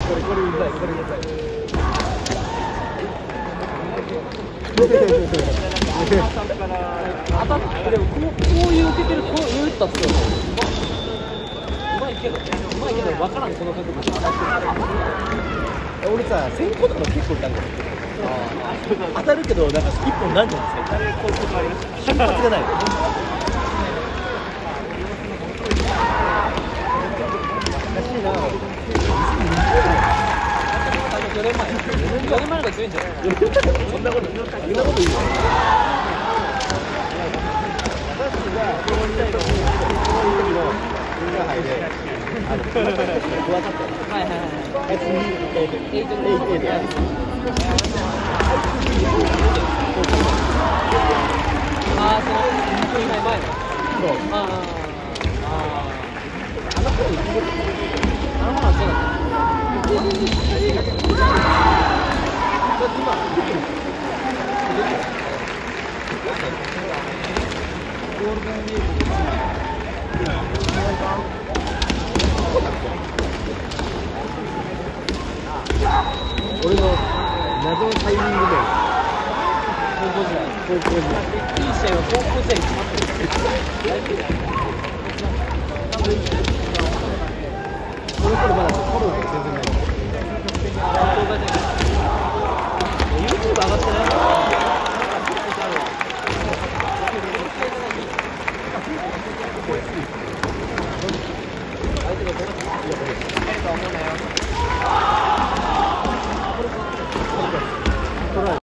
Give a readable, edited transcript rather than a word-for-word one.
これうざい、これうざい。当たって、でもこういう受けてる、こういう打ったっすよ。うまいけど分からん、この角度。俺さ、先行とか結構いたんだよ。当たるけど、なんか一本なんじゃないですか。瞬発がない。難しいな。4年前のが強いんじゃない？そんなこと言う。俺の謎のタイミングで高校時代いい試合は高校時代に決まってる。その頃まだフォローが全然ない。YouTube 上がってない。